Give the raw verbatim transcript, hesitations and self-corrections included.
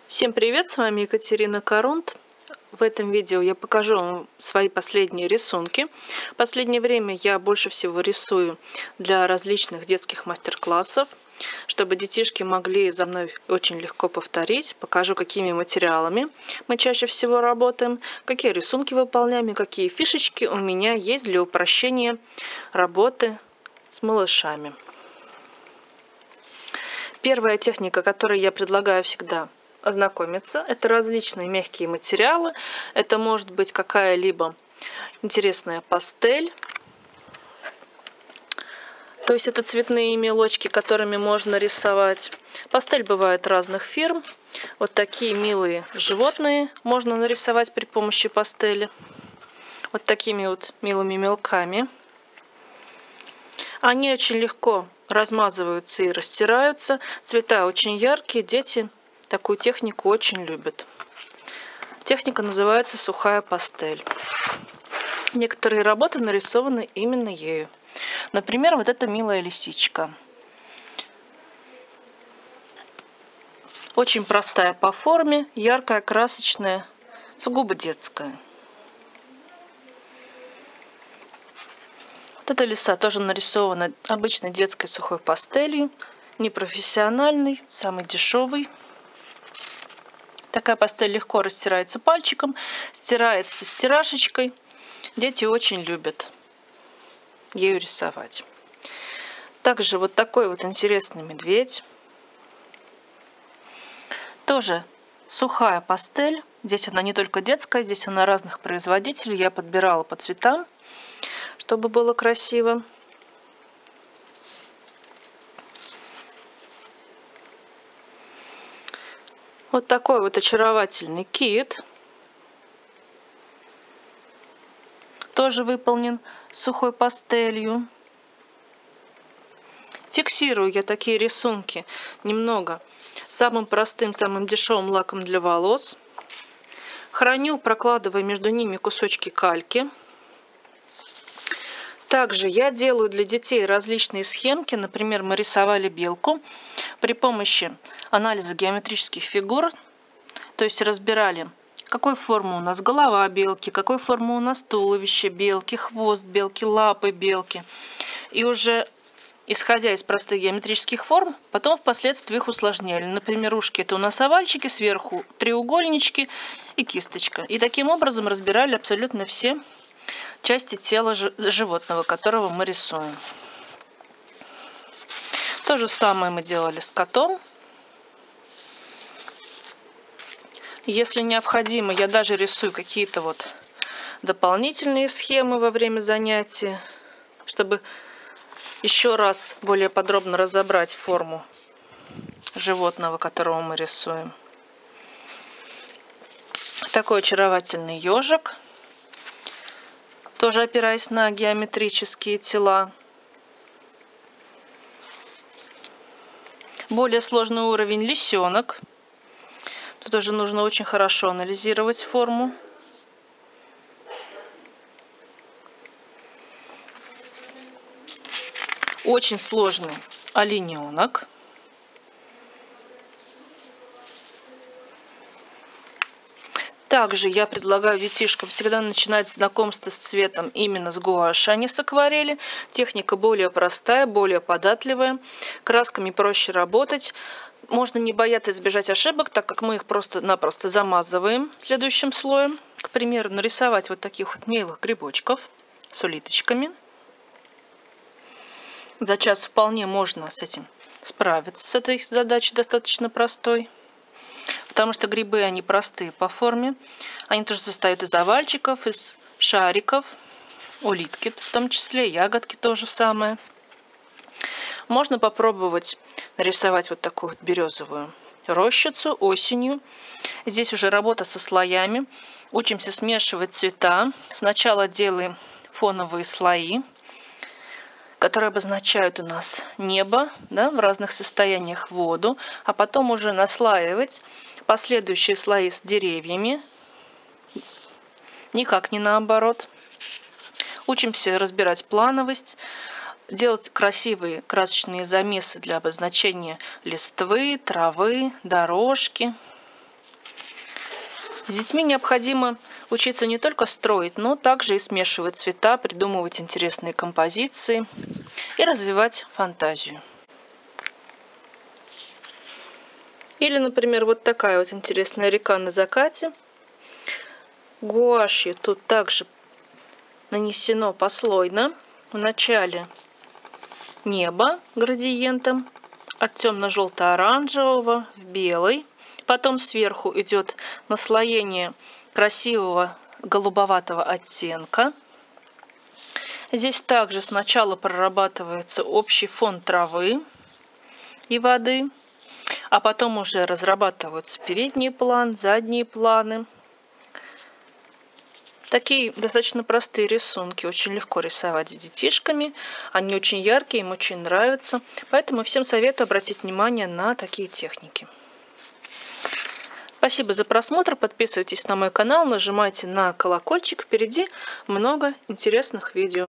Всем привет, с вами Екатерина Корунд. В этом видео я покажу вам свои последние рисунки. В последнее время я больше всего рисую для различных детских мастер-классов, чтобы детишки могли за мной очень легко повторить. Покажу, какими материалами мы чаще всего работаем, какие рисунки выполняем и какие фишечки у меня есть для упрощения работы с малышами. Первая техника, которой я предлагаю всегда ознакомиться, это различные мягкие материалы. Это может быть какая-либо интересная пастель. То есть это цветные мелочки, которыми можно рисовать. Пастель бывает разных фирм. Вот такие милые животные можно нарисовать при помощи пастели. Вот такими вот милыми мелками. Они очень легко размазываются и растираются. Цвета очень яркие, дети такую технику очень любят. Техника называется сухая пастель. Некоторые работы нарисованы именно ею. Например, вот эта милая лисичка. Очень простая по форме, яркая, красочная, сугубо детская. Вот эта лиса тоже нарисована обычной детской сухой пастелью, непрофессиональной, самый дешевый. Такая пастель легко растирается пальчиком, стирается стирашечкой. Дети очень любят ею рисовать. Также вот такой вот интересный медведь. Тоже сухая пастель. Здесь она не только детская, здесь она разных производителей. Я подбирала по цветам, чтобы было красиво. Вот такой вот очаровательный кит. Тоже выполнен сухой пастелью. Фиксирую я такие рисунки немного самым простым, самым дешевым лаком для волос. Храню, прокладывая между ними кусочки кальки. Также я делаю для детей различные схемки. Например, мы рисовали белку при помощи анализа геометрических фигур. То есть разбирали, какой формы у нас голова белки, какой формы у нас туловище белки, хвост белки, лапы белки. И уже исходя из простых геометрических форм, потом впоследствии их усложняли. Например, ушки это у нас овальчики, сверху треугольнички и кисточка. И таким образом разбирали абсолютно все части тела животного, которого мы рисуем. То же самое мы делали с котом. Если необходимо, я даже рисую какие-то вот дополнительные схемы во время занятия, чтобы еще раз более подробно разобрать форму животного, которого мы рисуем. Такой очаровательный ежик, тоже опираясь на геометрические тела. Более сложный уровень лисенок. Тут тоже нужно очень хорошо анализировать форму. Очень сложный олененок. Также я предлагаю детишкам всегда начинать знакомство с цветом именно с гуаши, а не с акварели. Техника более простая, более податливая. Красками проще работать. Можно не бояться избежать ошибок, так как мы их просто-напросто замазываем следующим слоем. К примеру, нарисовать вот таких вот милых грибочков с улиточками. За час вполне можно с этим справиться, с этой задачей достаточно простой. Потому что грибы, они простые по форме. Они тоже состоят из овальчиков, из шариков, улитки в том числе, ягодки то же самое. Можно попробовать нарисовать вот такую вот березовую рощицу осенью. Здесь уже работа со слоями. Учимся смешивать цвета. Сначала делаем фоновые слои, которые обозначают у нас небо, да, в разных состояниях, воду, а потом уже наслаивать последующие слои с деревьями, никак не наоборот. Учимся разбирать плановость, делать красивые красочные замесы для обозначения листвы, травы, дорожки. С детьми необходимо учиться не только строить, но также и смешивать цвета, придумывать интересные композиции и развивать фантазию. Или, например, вот такая вот интересная река на закате. Гуашью тут также нанесено послойно. В начале небо градиентом от темно-желто-оранжевого в белый. Потом сверху идет наслоение красивого голубоватого оттенка. Здесь также сначала прорабатывается общий фон травы и воды, а потом уже разрабатываются передний план, задние планы. Такие достаточно простые рисунки, очень легко рисовать с детишками. Они очень яркие, им очень нравятся. Поэтому всем советую обратить внимание на такие техники. Спасибо за просмотр. Подписывайтесь на мой канал, нажимайте на колокольчик. Впереди много интересных видео.